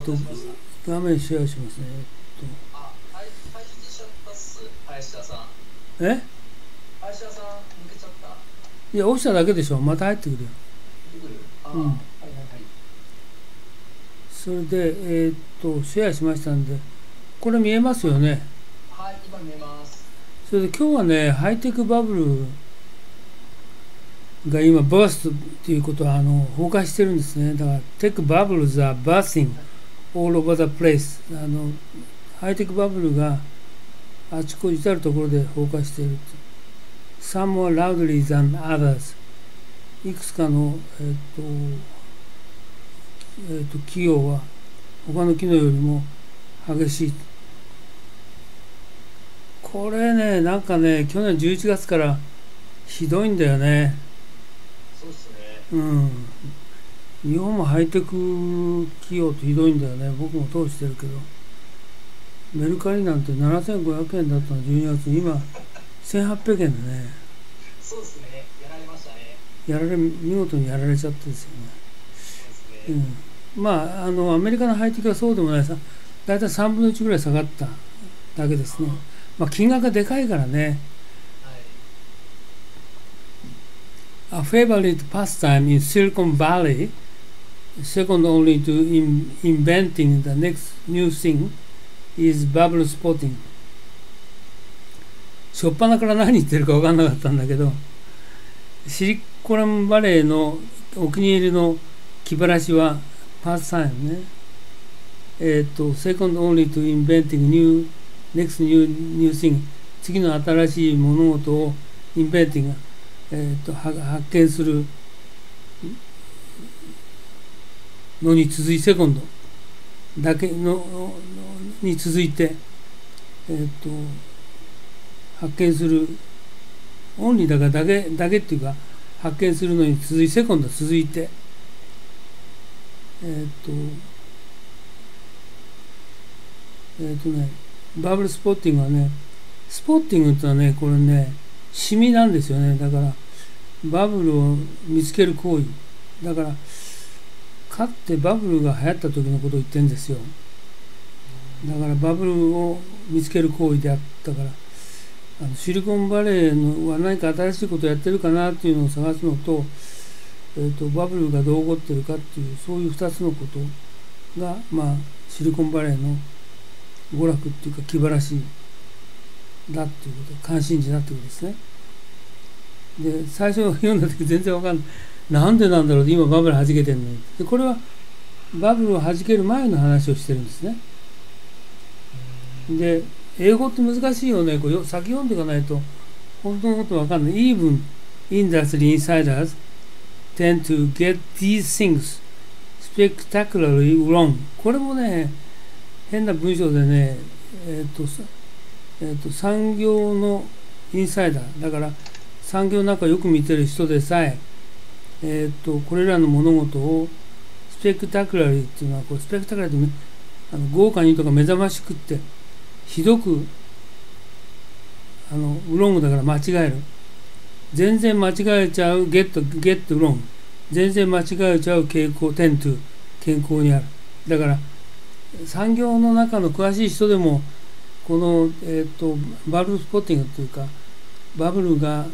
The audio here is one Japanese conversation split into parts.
と、画面シェアしますね。 退出しちゃったっす、林田さん。 え林田さん、抜けちゃった。 いや、押しただけでしょ。また入ってくるよ。 出てくる。 うん。 はいはいはい。 それで、シェアしましたんで、これ見えますよね。 はい、今見えます。 それで今日はね、ハイテクバブルが今、バーストっていうことは、崩壊してるんですね。だから、テックバブルズ are bursting all over the place。ハイテクバブルがあちこち至るところで崩壊している。Some more loudly than others。いくつかの、企業は他の企業よりも激しい。これね、なんかね、去年11月からひどいんだよね。 そうですね。 うん。日本もハイテク企業ってひどいんだよね。僕も通してるけど。メルカリなんて7500円だったの12月に、今1800円でね。 そうですね。やられましたね。 見事にやられちゃってですよね。 そうですね。 まあ、アメリカのハイテクはそうでもないさ。だいたい3分の1ぐらい下がっただけですね。まあ、金額がでかいからね。 はい。 A favorite pastime in Silicon Valley, second only to inventing the next new thing, is bubble spotting。しょっぱなから何言ってるか分かんなかったんだけど、シリコンバレーのお気に入りの気晴らしはパスタイムね。second only to inventing next new thing。次の新しい物事をinventing、発見するのに続いて、セコンドだけのに続いて、発見するオンリーだからだけっていうか、発見するのに続いて、セコンド続いて、バブルスポッティングはね、スポッティングってのはね、これね、シミなんですよね。だから、バブルを見つける行為。だから、かつてバブルが流行った時のことを言ってるんですよ。だから、バブルを見つける行為であったから、シリコンバレーは何か新しいことをやってるかなっていうのを探すのと、バブルがどう起こってるかっていう、そういう2つのことが、まあ、シリコンバレーの娯楽っていうか気晴らしだっていうこと、関心事だっていうことですね。で、最初読んだ時全然わかんない。なんでなんだろうって、今バブル弾けてんのに。で、これはバブルを弾ける前の話をしてるんですね。で、英語って難しいよね。これ先読んでいかないと本当のことわかんない。Even industry insiders tend to get these things spectacularly wrong。これもね、変な文章でね、産業のインサイダーだから産業なんかよく見てる人でさえ、これらの物事をスペクタクラリーっていうのは、こうスペクタクラリーって豪華にとか目覚ましくってひどくウロングだから間違える。全然間違えちゃうゲットウロング。全然間違えちゃう傾向テントゥ健康にある。だから産業の中の詳しい人でもこの、バブルスポッティングというかバブルが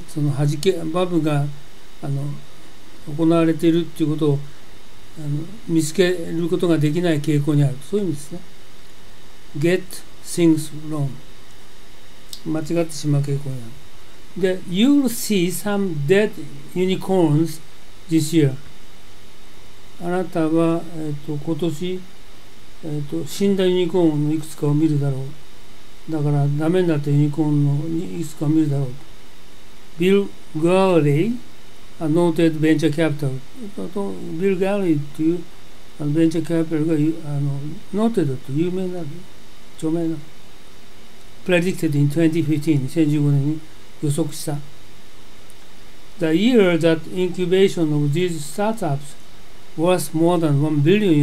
行われているということを見つけることができない傾向にある。そういう意味ですね。Get things wrong。間違ってしまう傾向にある。で、You'll see some dead unicorns this year。あなたは、今年、死んだユニコーンのいくつかを見るだろう。だから、ダメになったユニコーンのいくつかを見るだろう。Bill Gurley、Noted Venture Capital。Bill Gurley っていうベンチャーキャピタルがNoted と有名な著名なpredicted in 2015、2015年に予測した。The year that incubation of these startups worth more than $1 billion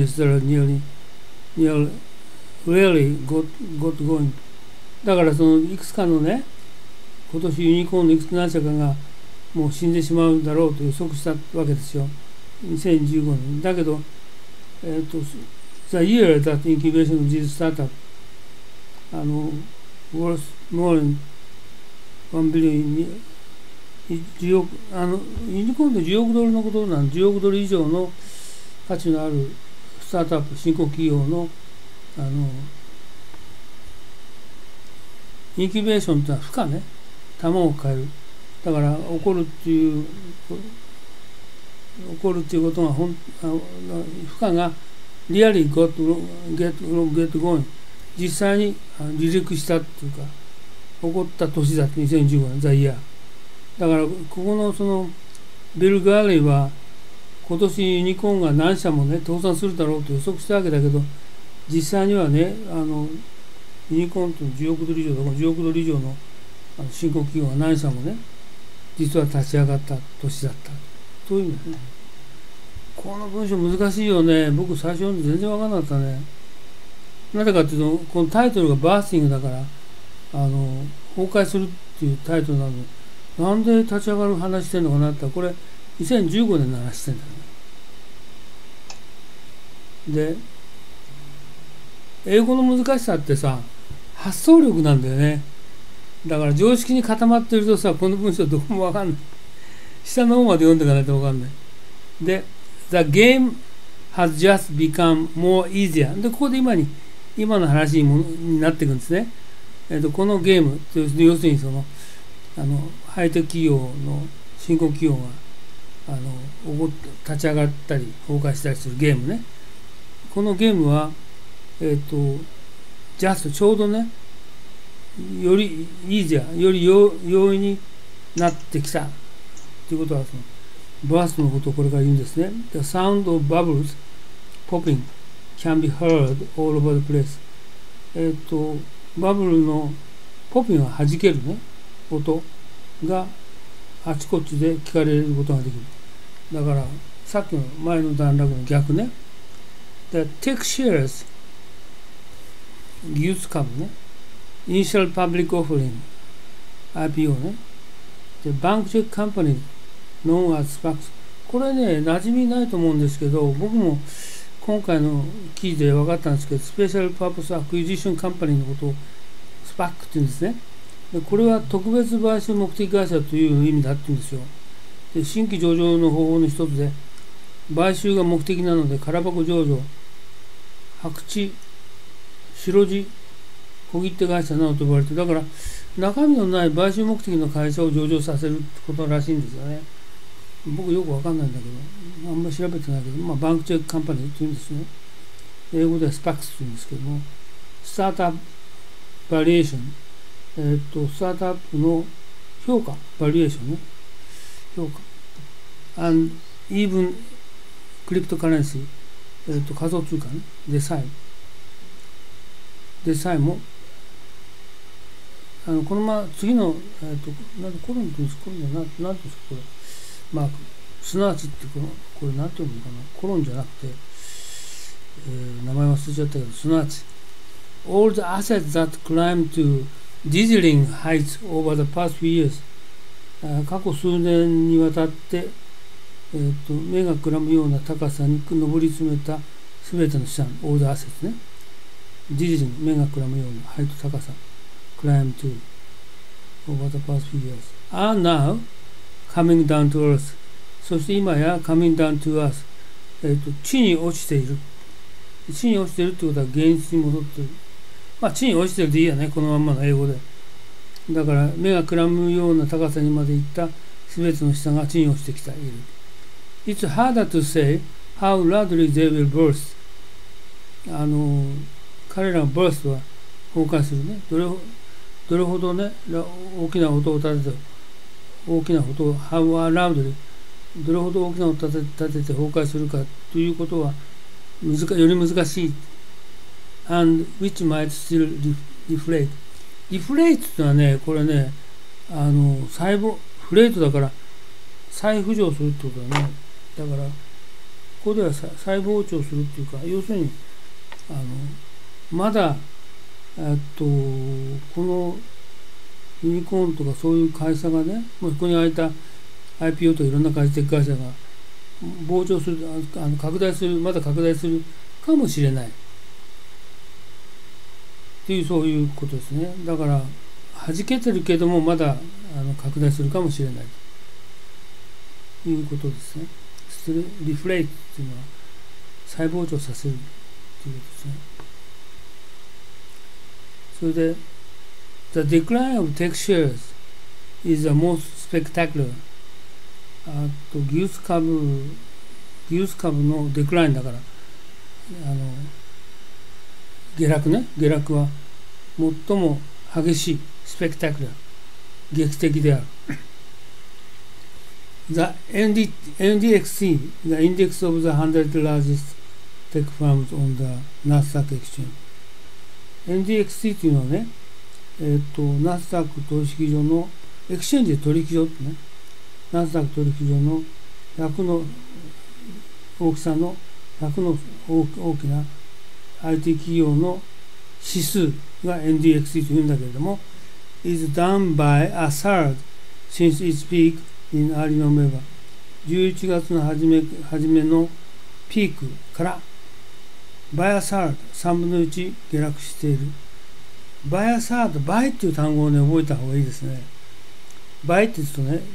really got going。だからそのいくつかのね、今年ユニコーンのいくつ何社かがもう死んでしまうだろうと予測したわけですよ。2015年。だけど、 The year that incubation of this startup worth more than 1 billion 10億ユニコーンで10億ドルのことなん10億ドル以上の価値のあるスタートアップ新興企業のインキュベーションというのは孵化ね卵を変えるだから起こるっていうことが孵化がリアリーget going 実際に離陸したっていうか起こった年だって2015年ザイヤーだからここのそのビル・ガーレイは今年ユニコーンが何社もね倒産するだろうと予測したわけだけど実際にはねユニコーンと10億ドル以上だから10億ドル以上の新興企業が何社もね実は立ち上がった年だったという意味ですね。この文章難しいよね。僕最初読んで全然分からなかったね。なぜかというとこのタイトルがバースティングだから崩壊するっていうタイトルなのになんで立ち上がる話してんのかなってこれ2015年の話してんだよね。で英語の難しさってさ発想力なんだよね。だから常識に固まってるとさこの文章どこも分かんない下の方まで読んでいかないと分かんないで The game has just become more easier でここで今の話になっていくんですね。このゲーム要するにそのハイテク企業の新興企業が立ち上がったり崩壊したりするゲームね。このゲームはジャストちょうどねよりいいじゃんより容易になってきたということはそのバーストのことをこれから言うんですね。The sound of bubbles popping can be heard all over the place バブルのポピンが弾けるね音があちこちで聞かれることができる。だからさっきの前の段落の逆ね。The tech shares 技術株ね。Initial public offering IPO ね。で、バンクチェックカンパニー known as SPACs これね、馴染みないと思うんですけど、僕も今回の記事で分かったんですけど、スペシャルパーポスアクイジションカンパニーのことをSPAC って言うんですね。でこれは特別買収目的会社という意味だって言うんですよ。で新規上場の方法の一つで、買収が目的なので、空箱上場、白地、白地、小切手会社などと呼ばれて、だから中身のない買収目的の会社を上場させることらしいんですよね。僕よくわかんないんだけど、あんまり調べてないけど、バンクチェックカンパニーって言うんですね。英語ではスパックスって言うんですけども、スタートアップバリエーション、スタートアップの評価、バリエーションね、評価、and even クリプトカレンシー、仮想通貨ね、でさえも、この次の、なんでコロンって言うんですか、コロンじゃなんて言うんですか、これ、すなわちってこれなんて言うのかな、コロンじゃなくて、名前忘れちゃったけど、すなわち、all the assets that climbed to dizzying heights over the past few years 過去数年にわたって、目がくらむような高さに上り詰めたすべての資産 all the assets ね dizzying 目がくらむようなheight高さ climb to over the past few years are now coming down to earth そして今や coming down to earth 地に落ちている地に落ちているということは現実に戻っている地に落ちてるでいいやね、このまんまの英語で。だから、目がくらむような高さにまで行ったすべての資産が地に落ちてきている。It's harder to say how loudly they will burst. 彼らの burst は崩壊するね。どれほどね、大きな音を立てて、how loudly どれほど大きな音を立てて崩壊するかということは、より難しい。and which might still deflate. deflate ってのはね、これね、フレートだから再浮上するってことだね。だから、ここでは再膨張するっていうか、要するに、まだ、このユニコーンとかそういう会社がね、もうここに空いた IPO とかいろんな会社が膨張する、まだ拡大するかもしれない。 っていうそういうことですね。だから弾けてるけどもまだ拡大するかもしれないということですね。リフレイトっていうのは再膨張させるということですね。それで The decline of tech shares is the most spectacular. 技術株のデクラインだから下落は最も激しいスペクタクラー劇的である。The NDXC, the index of the 100 largest tech firms on the Nasdaq exchange. NDXC というのはね、ナスダック取引所のエクシェンジで取引所ってね、ナスダック取引所の100の大きさの100の大きな IT 企業の指数が NDXC というんだけれども is down by a third since its peak in early November 11月の初めのピークからby a third 3分の1下落している。by a third by っていう単語をね覚えた方がいいですね。by って言うとね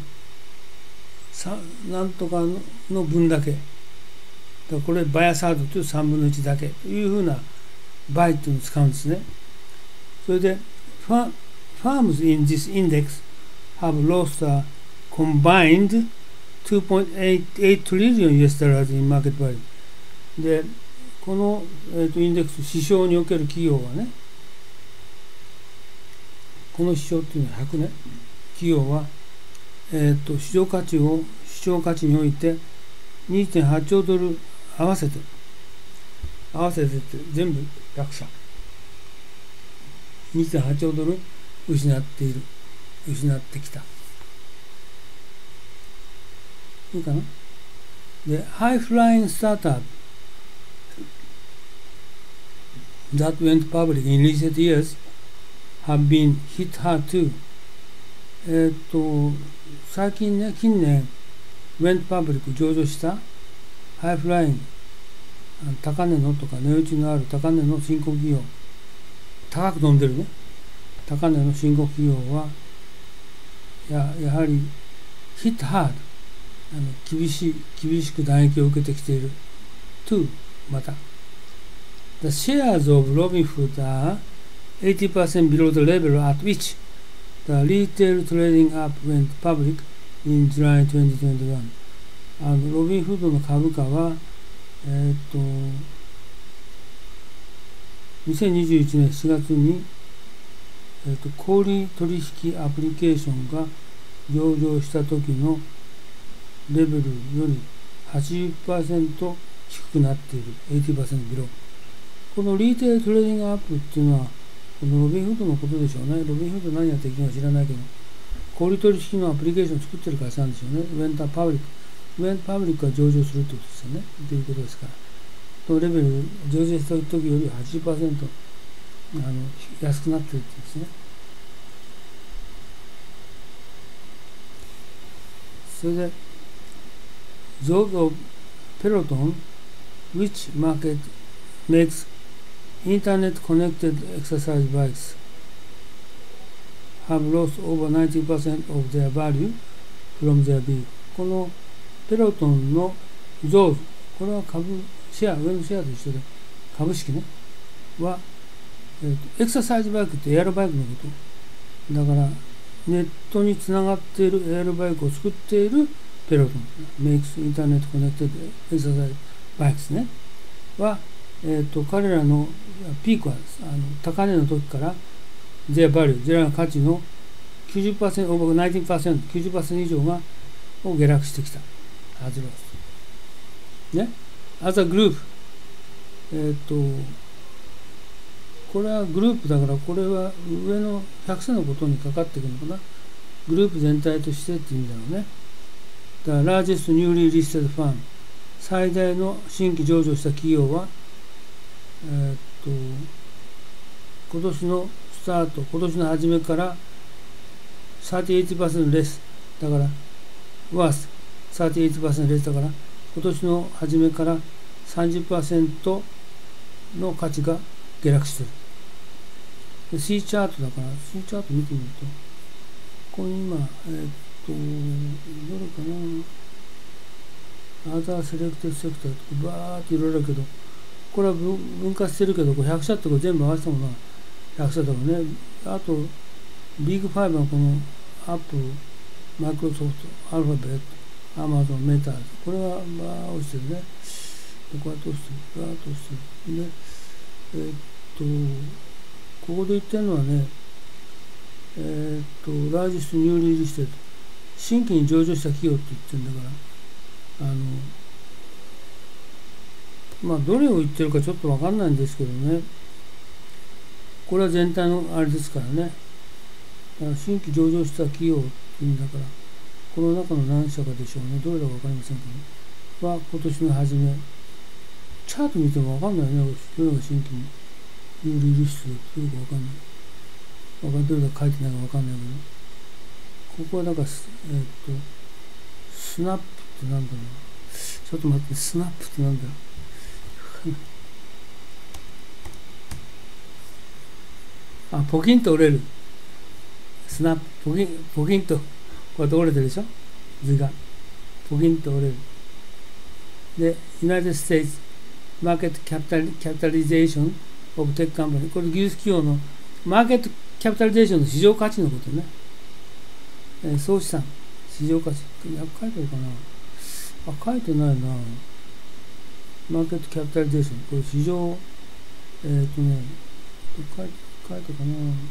なんとかの分だけだこれby a third という3分の1だけというふうな by っていうのを使うんですね。それでfirms in this index have lost a combined 2.88 trillion US dollars in market value でこの、インデックス指標における企業はねこの指標っていうのは100ね企業は、市場価値において 2.8 兆ドル合わせてって全部落差 2.8 兆ドル失ってきたいいかな。でハイフラインスタートアップthat went public in recent years have been hit hard too. 最近ね近年 went public 上場したハイフライン高値のとか値打ちのある高値の新興企業高く飛んでるね高値の新興企業はやはりヒットハード厳しく打撃を受けてきている to また The shares of Robinhood are 80% below the level at which the retail trading app went public in July 2021. ロビンフードの株価は2021年4月に、小売取引アプリケーションが上場した時のレベルより 80% 低くなっている 80% ビロー。このリーテールトレーディングアップっていうのはこのロビンフードのことでしょうね。ロビンフード何やっていくのか知らないけど小売取引のアプリケーションを作ってる会社なんでしょうね。ウェンターパブリックが上場するってことですよね。ということですからこのレベル上場した時より 80% 安くなっているってですね。それでThose of Peloton, which market makes internet-connected exercise bikes, have lost over 90% of their value from their peak. このペロトンのThose、これは株シェア、上のシェアと一緒で株式ねは、エクササイズバイクってエアロバイクのことだからネットにつながっているエアロバイクを作っているペロトン、Makes Internet Connected Exercise Bikes ねは、彼らのピークは高値の時から Their Value、ゼロの価値の 90%、over 19%、90% 以上が下落してきた。As loss。ね。As a group、これはグループだから、これは上の100社のことにかかっていくのかな。グループ全体としてっていうんだろうね。The largest newly listed firm 最大の新規上場した企業は、今年のスタート、今年の初めから 38% レスだから worth 38% レスだから今年の初めから 30% の価値が下落しているで C チャートだから、C チャート見てみると、ここに今、どれかな、アザーセレクテッドセクターとか、バーっていろいろあるけど、これは分割してるけど、これ100社ってこれ全部合わせたものは100社だろうね。あと、ビッグ5はこのアップル、マイクロソフト、アルファベット、アマゾン、メタ、これはバー落ちてるね。こうやって落ちてる、バーっと落ちてる。で、ここで言ってるのはね、ラージストニューリーリステッド、新規に上場した企業って言ってるんだから、まあ、どれを言ってるかちょっとわかんないんですけどね、これは全体のあれですからね、だから新規上場した企業っていうんだから、この中の何社かでしょうね、どれだかわかりませんけど、は今年の初め、チャート見てもわかんないね、どれが新規にニューリーリストどれかわかんない。どれだか書いてないかわかんないけど、ここはなんか、スナップってなんだろう。ちょっと待って、スナップってなんだろう。あ、ポキンと折れる。スナップ、ポキンと、こうやって折れてるでしょ図が。ポキンと折れる。で、United States Market Capitalization of Tech Company。これ技術企業のマーケットキャピタリゼーションの市場価値のことね。総資産、市場価値。書いてるかなあ、書いてないな。マーケットキャピタリゼーション。これ市場、書いてかな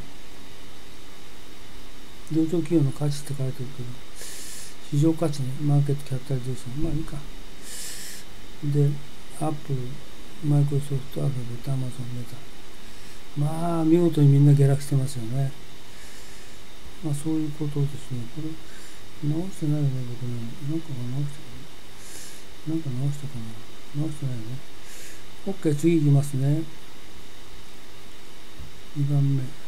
上場企業の価値って書いてるけど、市場価値ね。マーケットキャピタリゼーション。まあいいか。で、アップル、マイクロソフト、アルファベット、アマゾン、メタ。まあ、見事にみんな下落してますよね。まあ、そういうことですね。これ、直してないよね、僕ね。なんか直したかな。なんか直したかな。直してないよね。OK、次いきますね。2番目。